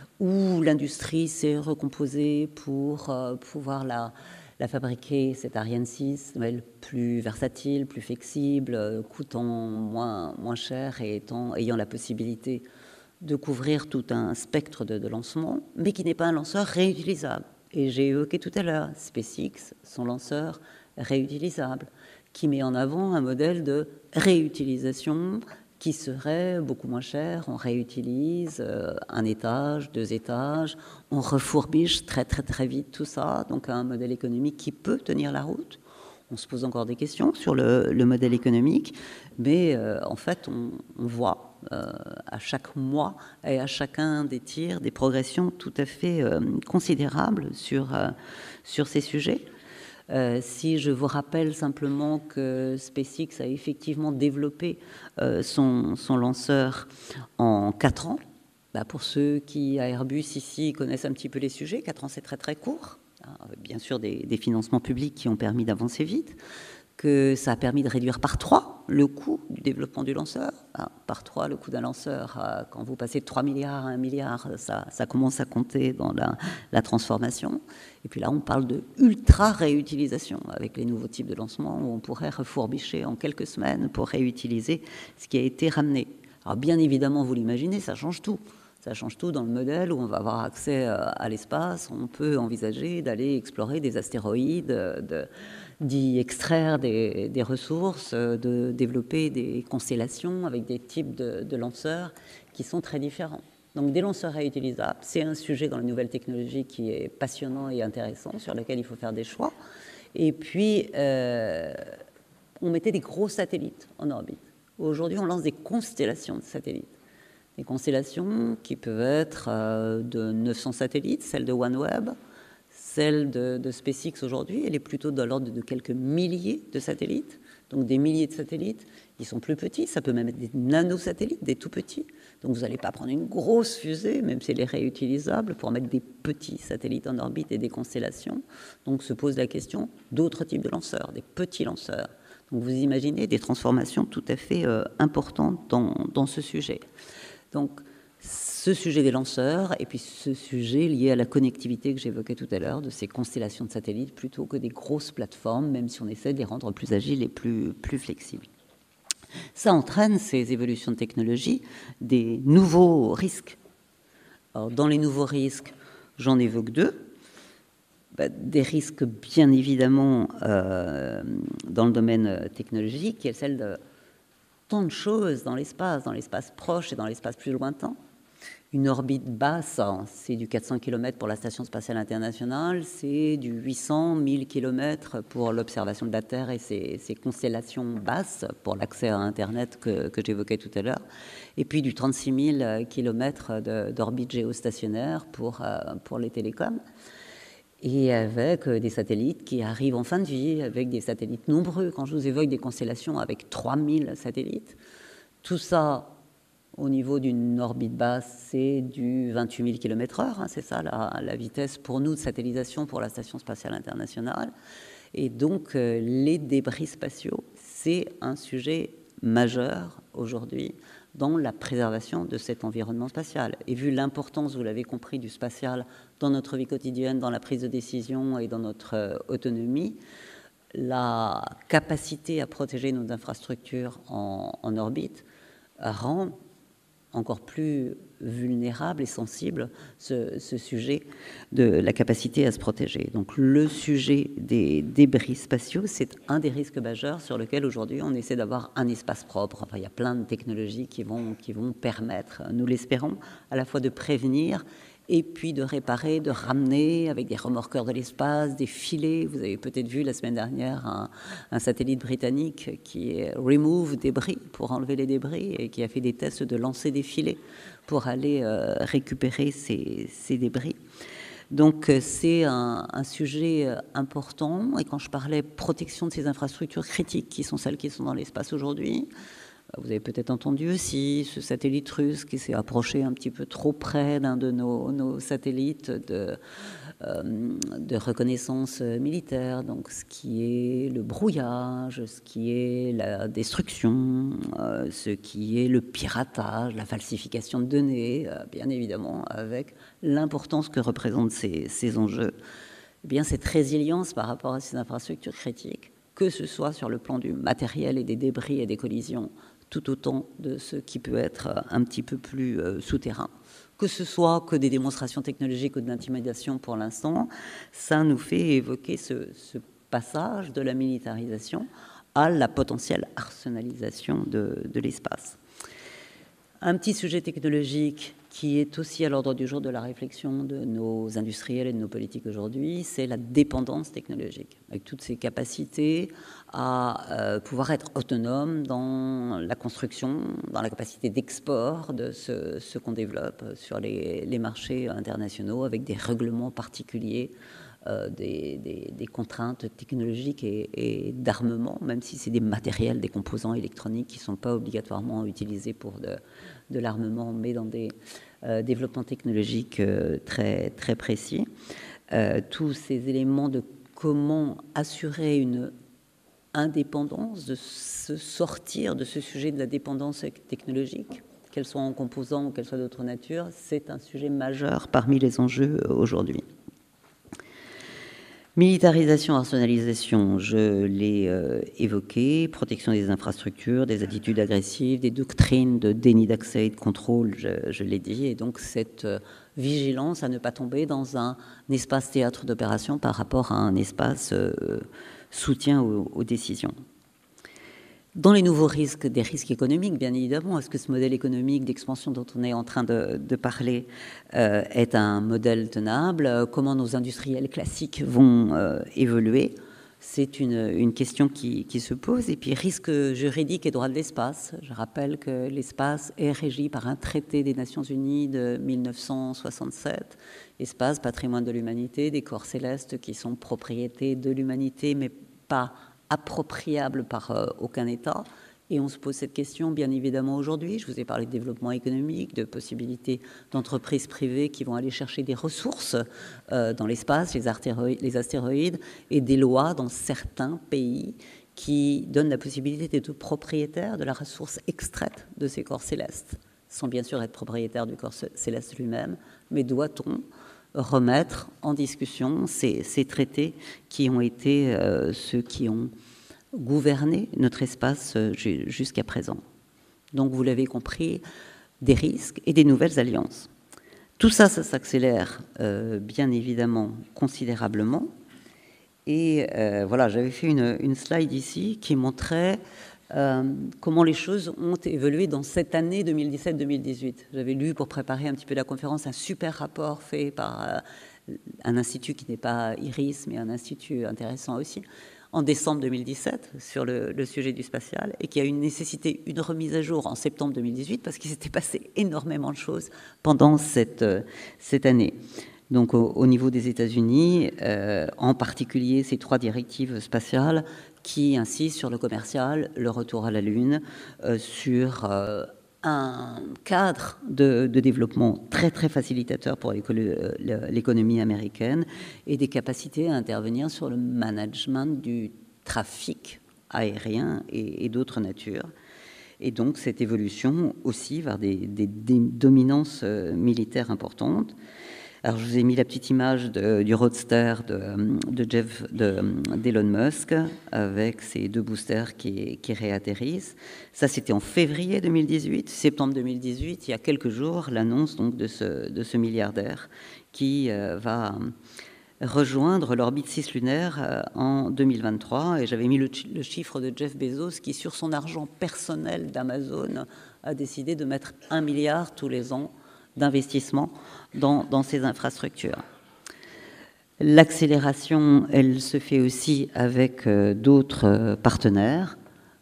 où l'industrie s'est recomposée pour euh, pouvoir la, la fabriquer, cette Ariane six, elle, plus versatile, plus flexible, euh, coûtant moins, moins cher et étant, ayant la possibilité de couvrir tout un spectre de, de lancement, mais qui n'est pas un lanceur réutilisable. Et j'ai évoqué tout à l'heure, SpaceX, son lanceur réutilisable, qui met en avant un modèle de réutilisation qui serait beaucoup moins cher. On réutilise euh, un étage, deux étages, on refourbiche très très très vite tout ça, donc un modèle économique qui peut tenir la route. On se pose encore des questions sur le, le modèle économique, mais euh, en fait on, on voit euh, à chaque mois et à chacun des tirs des progressions tout à fait euh, considérables sur, euh, sur ces sujets. Euh, si je vous rappelle simplement que SpaceX a effectivement développé euh, son, son lanceur en quatre ans, bah pour ceux qui, à Airbus, ici, connaissent un petit peu les sujets, quatre ans c'est très très court, hein, bien sûr des, des financements publics qui ont permis d'avancer vite, que ça a permis de réduire par trois le coût du développement du lanceur. Hein, par trois le coût d'un lanceur, euh, quand vous passez de trois milliards à un milliard, ça, ça commence à compter dans la, la transformation. Et puis là, on parle de ultra-réutilisation avec les nouveaux types de lancements où on pourrait refourbicher en quelques semaines pour réutiliser ce qui a été ramené. Alors bien évidemment, vous l'imaginez, ça change tout. Ça change tout dans le modèle où on va avoir accès à l'espace. On peut envisager d'aller explorer des astéroïdes, de, d'y extraire des, des ressources, de développer des constellations avec des types de, de lanceurs qui sont très différents. Donc des lanceurs réutilisables, c'est un sujet dans les nouvelles technologies qui est passionnant et intéressant, sur lequel il faut faire des choix. Et puis, euh, on mettait des gros satellites en orbite. Aujourd'hui, on lance des constellations de satellites. Des constellations qui peuvent être euh, de neuf cents satellites, celle de OneWeb, celle de, de SpaceX aujourd'hui, elle est plutôt dans l'ordre de quelques milliers de satellites, donc des milliers de satellites, ils sont plus petits, ça peut même être des nanosatellites, des tout petits, donc vous n'allez pas prendre une grosse fusée, même si elle est réutilisable, pour mettre des petits satellites en orbite et des constellations, donc se pose la question d'autres types de lanceurs, des petits lanceurs. Donc vous imaginez des transformations tout à fait euh, importantes dans, dans ce sujet. Donc, ce sujet des lanceurs et puis ce sujet lié à la connectivité que j'évoquais tout à l'heure, de ces constellations de satellites, plutôt que des grosses plateformes, même si on essaie de les rendre plus agiles et plus, plus flexibles. Ça entraîne, ces évolutions de technologie, des nouveaux risques. Alors, dans les nouveaux risques, j'en évoque deux. Bah, des risques, bien évidemment, euh, dans le domaine technologique, qui est celle de tant de choses dans l'espace, dans l'espace proche et dans l'espace plus lointain. Une orbite basse, c'est du quatre cents kilomètres pour la Station spatiale internationale, c'est du huit cents, mille kilomètres pour l'observation de la Terre et ses, ses constellations basses pour l'accès à Internet que, que j'évoquais tout à l'heure, et puis du trente-six mille kilomètres d'orbite géostationnaire pour, pour les télécoms, et avec des satellites qui arrivent en fin de vie, avec des satellites nombreux. Quand je vous évoque des constellations avec trois mille satellites, tout ça, au niveau d'une orbite basse, c'est du vingt-huit mille kilomètres heure, hein, c'est ça la, la vitesse pour nous de satellisation pour la Station spatiale internationale. Et donc, euh, les débris spatiaux, c'est un sujet majeur aujourd'hui dans la préservation de cet environnement spatial. Et vu l'importance, vous l'avez compris, du spatial dans notre vie quotidienne, dans la prise de décision et dans notre euh, autonomie, la capacité à protéger nos infrastructures en, en orbite rend encore plus vulnérable et sensible ce, ce sujet de la capacité à se protéger. Donc le sujet des débris spatiaux, c'est un des risques majeurs sur lequel aujourd'hui on essaie d'avoir un espace propre. Enfin, il y a plein de technologies qui vont, qui vont permettre, nous l'espérons, à la fois de prévenir et puis de réparer, de ramener avec des remorqueurs de l'espace, des filets. Vous avez peut-être vu la semaine dernière un, un satellite britannique qui est remove débris, pour enlever les débris, et qui a fait des tests de lancer des filets pour aller euh, récupérer ces, ces débris. Donc c'est un, un sujet important. Et quand je parlais protection de ces infrastructures critiques, qui sont celles qui sont dans l'espace aujourd'hui, vous avez peut-être entendu aussi ce satellite russe qui s'est approché un petit peu trop près d'un de nos, nos satellites de, euh, de reconnaissance militaire, donc ce qui est le brouillage, ce qui est la destruction, euh, ce qui est le piratage, la falsification de données, euh, bien évidemment, avec l'importance que représentent ces, ces enjeux. Eh bien, cette résilience par rapport à ces infrastructures critiques, que ce soit sur le plan du matériel et des débris et des collisions, tout autant de ce qui peut être un petit peu plus euh, souterrain. Que ce soit que des démonstrations technologiques ou de l'intimidation pour l'instant, ça nous fait évoquer ce, ce passage de la militarisation à la potentielle arsenalisation de, de l'espace. Un petit sujet technologique qui est aussi à l'ordre du jour de la réflexion de nos industriels et de nos politiques aujourd'hui, c'est la dépendance technologique, avec toutes ces capacités à euh, pouvoir être autonome dans la construction, dans la capacité d'export de ce, ce qu'on développe sur les, les marchés internationaux, avec des règlements particuliers, euh, des, des, des contraintes technologiques et, et d'armement, même si c'est des matériels, des composants électroniques qui ne sont pas obligatoirement utilisés pour de, de l'armement, mais dans des euh, développements technologiques euh, très, très précis. Euh, tous ces éléments de comment assurer une indépendance, de se sortir de ce sujet de la dépendance technologique, qu'elle soit en composants ou qu'elle soit d'autre nature, c'est un sujet majeur parmi les enjeux aujourd'hui. Militarisation, arsenalisation, je l'ai euh, évoqué, protection des infrastructures, des attitudes agressives, des doctrines de déni d'accès et de contrôle, je, je l'ai dit, et donc cette euh, vigilance à ne pas tomber dans un espace théâtre d'opération par rapport à un espace euh, soutien aux, aux décisions. Dans les nouveaux risques, des risques économiques, bien évidemment, est-ce que ce modèle économique d'expansion dont on est en train de, de parler euh, est un modèle tenable? Comment nos industriels classiques vont euh, évoluer? C'est une, une question qui, qui se pose. Et puis, risque juridique et droit de l'espace. Je rappelle que l'espace est régi par un traité des Nations Unies de mille neuf cent soixante-sept. Espace, patrimoine de l'humanité, des corps célestes qui sont propriété de l'humanité, mais pas appropriable par euh, aucun État. Et on se pose cette question, bien évidemment, aujourd'hui. Je vous ai parlé de développement économique, de possibilités d'entreprises privées qui vont aller chercher des ressources euh, dans l'espace, les, les astéroïdes, et des lois dans certains pays qui donnent la possibilité d'être propriétaire de la ressource extraite de ces corps célestes, sans bien sûr être propriétaire du corps céleste lui-même, mais doit-on remettre en discussion ces, ces traités qui ont été euh, ceux qui ont gouverné notre espace euh, jusqu'à présent. Donc, vous l'avez compris, des risques et des nouvelles alliances. Tout ça, ça s'accélère euh, bien évidemment considérablement. Et euh, voilà, j'avais fait une, une slide ici qui montrait euh, comment les choses ont évolué dans cette année deux mille dix-sept deux mille dix-huit. J'avais lu, pour préparer un petit peu la conférence, un super rapport fait par euh, un institut qui n'est pas IRIS, mais un institut intéressant aussi, en décembre deux mille dix-sept, sur le, le sujet du spatial, et qui a eu une nécessité, une remise à jour en septembre deux mille dix-huit, parce qu'il s'était passé énormément de choses pendant cette, euh, cette année. Donc au, au niveau des États-Unis, euh, en particulier ces trois directives spatiales qui insistent sur le commercial, le retour à la Lune, euh, sur euh, un cadre de, de développement très très facilitateur pour l'économie américaine et des capacités à intervenir sur le management du trafic aérien et, et d'autres natures. Et donc cette évolution aussi vers des, des, des dominances militaires importantes. Alors, je vous ai mis la petite image de, du roadster de, de Jeff, de, d'Elon Musk, avec ces deux boosters qui, qui réatterrissent. Ça, c'était en février deux mille dix-huit. Septembre deux mille dix-huit, il y a quelques jours, l'annonce donc de ce, de ce milliardaire qui euh, va rejoindre l'orbite cislunaire euh, en deux mille vingt-trois. Et j'avais mis le, le chiffre de Jeff Bezos, qui, sur son argent personnel d'Amazon, a décidé de mettre un milliard tous les ans d'investissement dans, dans ces infrastructures. L'accélération, elle se fait aussi avec euh, d'autres euh, partenaires.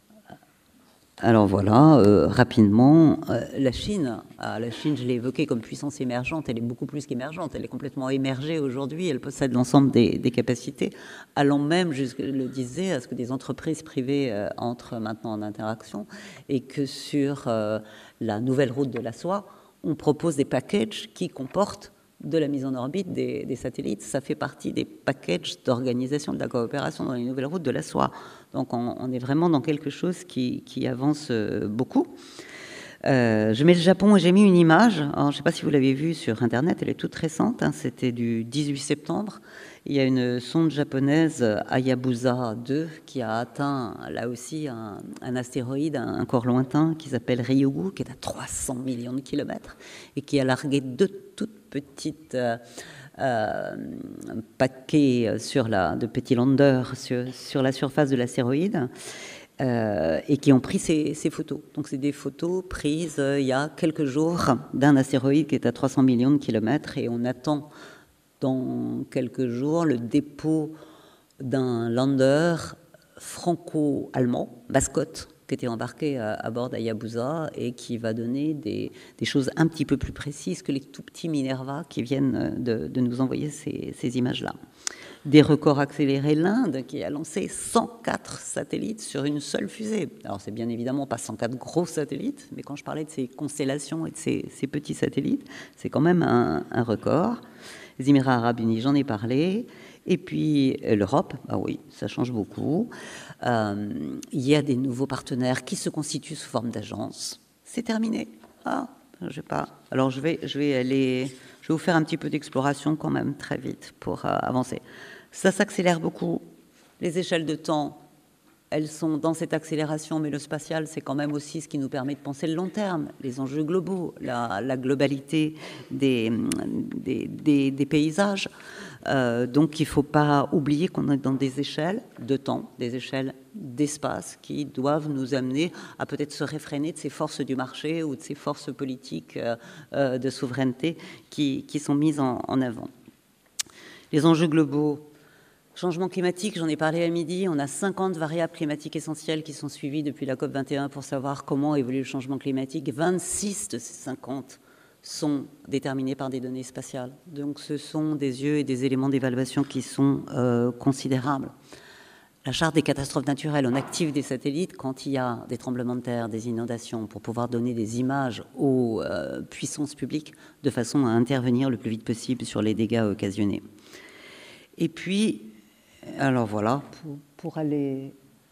Alors voilà, euh, rapidement, euh, la Chine, ah, la Chine, je l'ai évoquée comme puissance émergente, elle est beaucoup plus qu'émergente, elle est complètement émergée aujourd'hui, elle possède l'ensemble des, des capacités, allant même, je le disais, à ce que des entreprises privées euh, entrent maintenant en interaction, et que sur euh, la nouvelle route de la soie, on propose des packages qui comportent de la mise en orbite des, des satellites. Ça fait partie des packages d'organisation de la coopération dans les nouvelles routes de la soie. Donc on, on est vraiment dans quelque chose qui, qui avance beaucoup. Euh, je mets le Japon et j'ai mis une image. Alors, je ne sais pas si vous l'avez vue sur Internet, elle est toute récente, hein, c'était du dix-huit septembre. Il y a une sonde japonaise, Hayabusa deux, qui a atteint là aussi un, un astéroïde, un, un corps lointain qui s'appelle Ryugu, qui est à trois cents millions de kilomètres et qui a largué deux toutes petites euh, euh, paquets sur la, de petits landers sur, sur la surface de l'astéroïde. Euh, et qui ont pris ces, ces photos. Donc c'est des photos prises euh, il y a quelques jours d'un astéroïde qui est à trois cents millions de kilomètres et on attend dans quelques jours le dépôt d'un lander franco-allemand, Mascotte, qui était embarqué à, à bord d'Hayabusa et qui va donner des, des choses un petit peu plus précises que les tout petits Minerva qui viennent de, de nous envoyer ces, ces images-là. Des records accélérés, l'Inde qui a lancé cent quatre satellites sur une seule fusée. Alors c'est bien évidemment pas cent quatre gros satellites, mais quand je parlais de ces constellations et de ces, ces petits satellites, c'est quand même un, un record. Les Émirats arabes unis, j'en ai parlé. Et puis l'Europe, bah oui, ça change beaucoup. Euh, il y a des nouveaux partenaires qui se constituent sous forme d'agence. C'est terminé. Ah, je sais pas. Alors je vais, je vais aller, je vais vous faire un petit peu d'exploration quand même très vite pour euh, avancer. Ça s'accélère beaucoup. Les échelles de temps, elles sont dans cette accélération, mais le spatial, c'est quand même aussi ce qui nous permet de penser le long terme, les enjeux globaux, la, la globalité des, des, des, des paysages. Euh, donc il ne faut pas oublier qu'on est dans des échelles de temps, des échelles d'espace qui doivent nous amener à peut-être se réfréner de ces forces du marché ou de ces forces politiques euh, euh, de souveraineté qui, qui sont mises en, en avant. Les enjeux globaux. Changement climatique, j'en ai parlé à midi, on a cinquante variables climatiques essentielles qui sont suivies depuis la COP vingt et un pour savoir comment évolue le changement climatique. vingt-six de ces cinquante sont déterminés par des données spatiales. Donc ce sont des yeux et des éléments d'évaluation qui sont euh, considérables. La charte des catastrophes naturelles, on active des satellites quand il y a des tremblements de terre, des inondations, pour pouvoir donner des images aux euh, puissances publiques de façon à intervenir le plus vite possible sur les dégâts occasionnés. Et puis, alors voilà, pour, pour aller...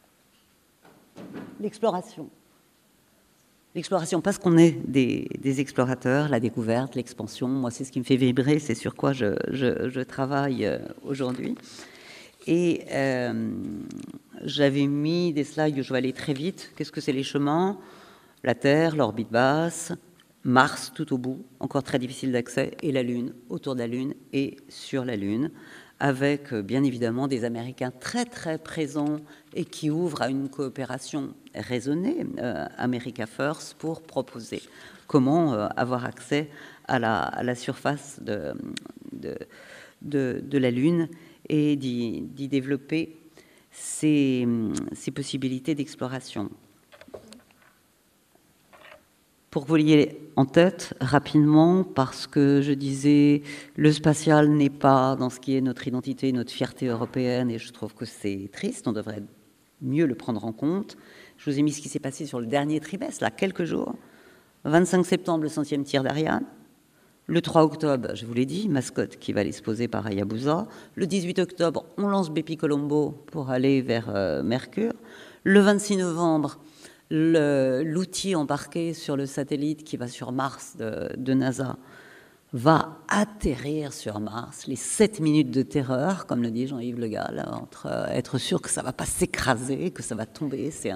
L'exploration. L'exploration, parce qu'on est des, des explorateurs, la découverte, l'expansion, moi c'est ce qui me fait vibrer, c'est sur quoi je, je, je travaille aujourd'hui. Et euh, j'avais mis des slides, je vais aller très vite. Qu'est-ce que c'est les chemins? La Terre, l'orbite basse, Mars tout au bout, encore très difficile d'accès, et la Lune, autour de la Lune et sur la Lune, avec bien évidemment des Américains très très présents et qui ouvrent à une coopération raisonnée, euh, America First, pour proposer comment euh, avoir accès à la, à la surface de, de, de, de la Lune et d'y développer ces, ces possibilités d'exploration. Pour que vous l'ayez en tête rapidement, parce que je disais, le spatial n'est pas dans ce qui est notre identité, notre fierté européenne, et je trouve que c'est triste, on devrait mieux le prendre en compte. Je vous ai mis ce qui s'est passé sur le dernier trimestre, là, quelques jours. vingt-cinq septembre, le centième tir d'Ariane. Le trois octobre, je vous l'ai dit, mascotte qui va aller se poser par Hayabusa. Le dix-huit octobre, on lance Bepi Colombo pour aller vers euh, Mercure. Le vingt-six novembre, l'outil embarqué sur le satellite qui va sur Mars de, de NASA va atterrir sur Mars. Les sept minutes de terreur, comme le dit Jean-Yves Le Gall, entre euh, être sûr que ça ne va pas s'écraser, que ça va tomber, c'est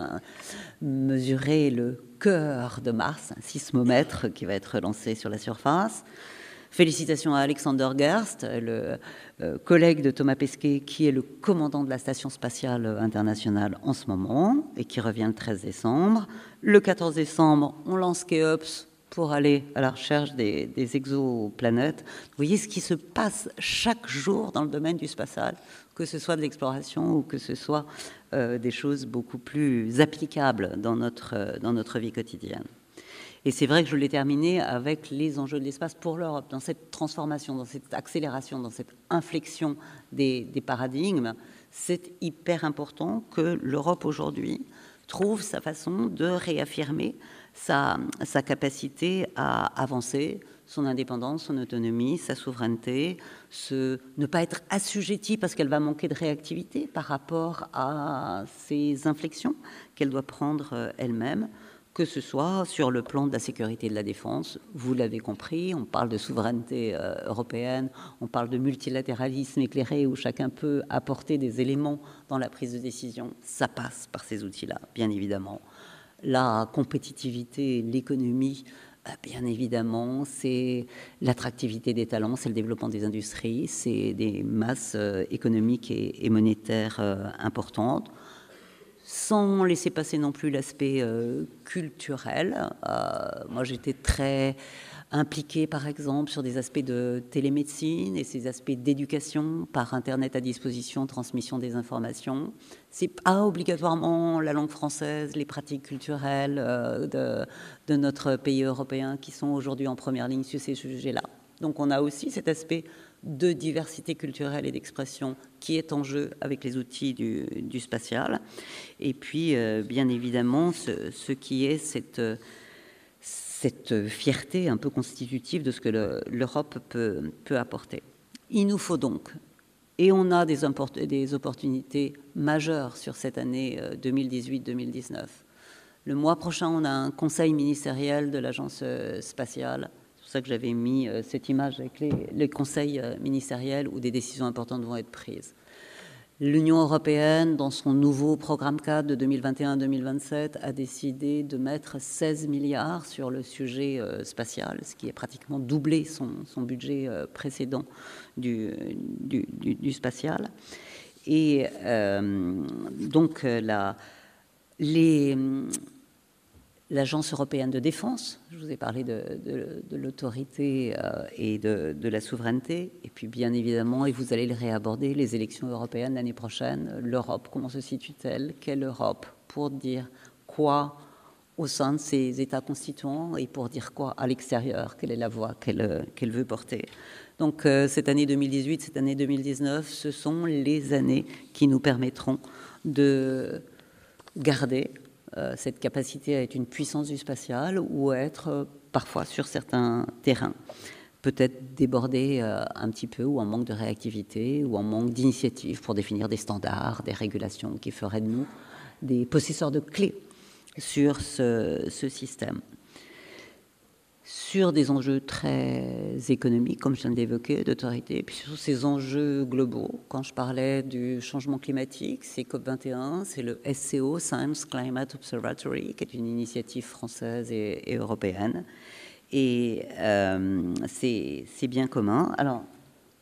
mesurer le cœur de Mars, un sismomètre qui va être lancé sur la surface. Félicitations à Alexander Gerst, le euh, collègue de Thomas Pesquet, qui est le commandant de la Station spatiale internationale en ce moment, et qui revient le treize décembre. Le quatorze décembre, on lance Kéops pour aller à la recherche des, des exoplanètes. Vous voyez ce qui se passe chaque jour dans le domaine du spatial, que ce soit de l'exploration ou que ce soit euh, des choses beaucoup plus applicables dans notre, euh, dans notre vie quotidienne. Et c'est vrai que je l'ai terminé avec les enjeux de l'espace pour l'Europe, dans cette transformation, dans cette accélération, dans cette inflexion des, des paradigmes. C'est hyper important que l'Europe aujourd'hui trouve sa façon de réaffirmer sa, sa capacité à avancer, son indépendance, son autonomie, sa souveraineté, ce, ne pas être assujettie parce qu'elle va manquer de réactivité par rapport à ces inflexions qu'elle doit prendre elle-même, que ce soit sur le plan de la sécurité et de la défense. Vous l'avez compris, on parle de souveraineté euh, européenne, on parle de multilatéralisme éclairé où chacun peut apporter des éléments dans la prise de décision. Ça passe par ces outils-là, bien évidemment. La compétitivité, l'économie, bien évidemment, c'est l'attractivité des talents, c'est le développement des industries, c'est des masses euh, économiques et, et monétaires euh, importantes, sans laisser passer non plus l'aspect euh, culturel. Euh, moi, j'étais très impliquée, par exemple, sur des aspects de télémédecine et ces aspects d'éducation par Internet à disposition, transmission des informations. C'est pas obligatoirement la langue française, les pratiques culturelles euh, de, de notre pays européen qui sont aujourd'hui en première ligne sur ces sujets-là. Donc, on a aussi cet aspect de diversité culturelle et d'expression qui est en jeu avec les outils du, du spatial. Et puis, euh, bien évidemment, ce, ce qui est cette, cette fierté un peu constitutive de ce que l'Europe peut, peut apporter. Il nous faut donc, et on a des, des opportunités majeures sur cette année deux mille dix-huit deux mille dix-neuf. Le mois prochain, on a un conseil ministériel de l'Agence spatiale. C'est pour ça que j'avais mis cette image avec les, les conseils ministériels où des décisions importantes vont être prises. L'Union européenne, dans son nouveau programme cadre de deux mille vingt et un deux mille vingt-sept, a décidé de mettre seize milliards sur le sujet spatial, ce qui est pratiquement doublé son, son budget précédent du, du, du, du spatial. Et euh, donc, la, les... L'Agence européenne de défense, je vous ai parlé de, de, de l'autorité euh, et de, de la souveraineté, et puis bien évidemment, et vous allez le réaborder, les élections européennes l'année prochaine, l'Europe, comment se situe-t-elle? Quelle Europe? Pour dire quoi au sein de ces États constituants et pour dire quoi à l'extérieur? Quelle est la voix qu'elle qu'elle veut porter? Donc euh, cette année deux mille dix-huit, cette année deux mille dix-neuf, ce sont les années qui nous permettront de garder Euh, cette capacité à être une puissance du spatial ou à être euh, parfois sur certains terrains, peut-être débordé euh, un petit peu ou en manque de réactivité ou en manque d'initiative pour définir des standards, des régulations qui feraient de nous des possesseurs de clés sur ce, ce système. Sur des enjeux très économiques, comme je viens de l'évoquer, d'autorité, et puis sur ces enjeux globaux. Quand je parlais du changement climatique, c'est COP vingt et un, c'est le S C O, Science Climate Observatory, qui est une initiative française et, et européenne. Et euh, c'est bien commun. Alors,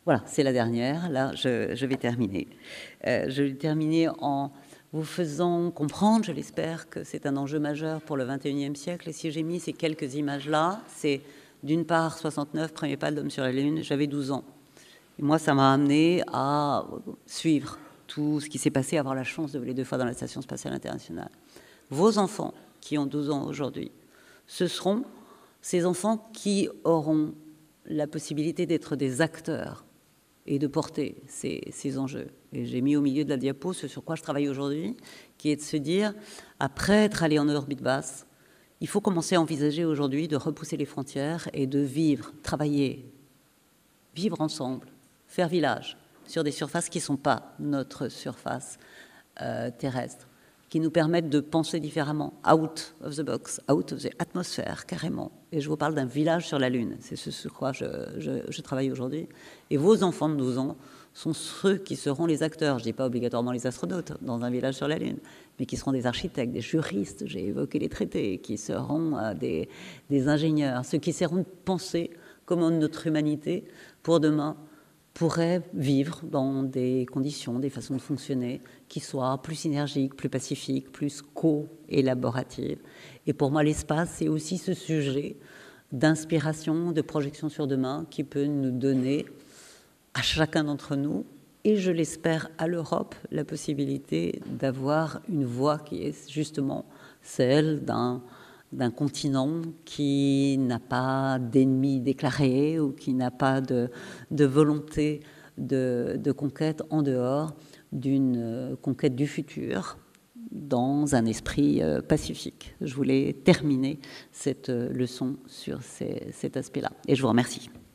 Voilà, c'est la dernière. Là, je, je vais terminer. Euh, je vais terminer en vous faisant comprendre, je l'espère, que c'est un enjeu majeur pour le vingt et unième siècle. Et si j'ai mis ces quelques images-là, c'est d'une part soixante-neuf, premier pas de l'homme sur la Lune, j'avais douze ans. Et moi, ça m'a amené à suivre tout ce qui s'est passé, avoir la chance de voler deux fois dans la Station spatiale internationale. Vos enfants, qui ont douze ans aujourd'hui, ce seront ces enfants qui auront la possibilité d'être des acteurs et de porter ces, ces enjeux. Et j'ai mis au milieu de la diapo ce sur quoi je travaille aujourd'hui, qui est de se dire, après être allé en orbite basse, il faut commencer à envisager aujourd'hui de repousser les frontières et de vivre, travailler, vivre ensemble, faire village sur des surfaces qui ne sont pas notre surface euh, terrestre, qui nous permettent de penser différemment, out of the box, out of the atmosphere, carrément. Et je vous parle d'un village sur la Lune, c'est ce sur quoi je, je, je travaille aujourd'hui. Et vos enfants de douze ans sont ceux qui seront les acteurs, je ne dis pas obligatoirement les astronautes dans un village sur la Lune, mais qui seront des architectes, des juristes, j'ai évoqué les traités, qui seront euh, des, des ingénieurs, ceux qui essaieront de penser comment notre humanité, pour demain, pourrait vivre dans des conditions, des façons de fonctionner qui soient plus synergiques, plus pacifiques, plus co-élaboratives. Et pour moi, l'espace, c'est aussi ce sujet d'inspiration, de projection sur demain qui peut nous donner à chacun d'entre nous, et je l'espère à l'Europe, la possibilité d'avoir une voix qui est justement celle d'un d'un continent qui n'a pas d'ennemis déclarés ou qui n'a pas de, de volonté de, de conquête en dehors d'une conquête du futur dans un esprit pacifique. Je voulais terminer cette leçon sur ces, cet aspect-là. Et je vous remercie.